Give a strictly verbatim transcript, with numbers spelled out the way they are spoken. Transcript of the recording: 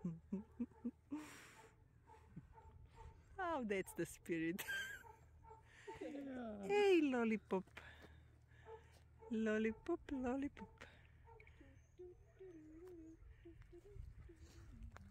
Oh, that's the spirit. Yeah. Hey, lollipop. Lollipop, lollipop.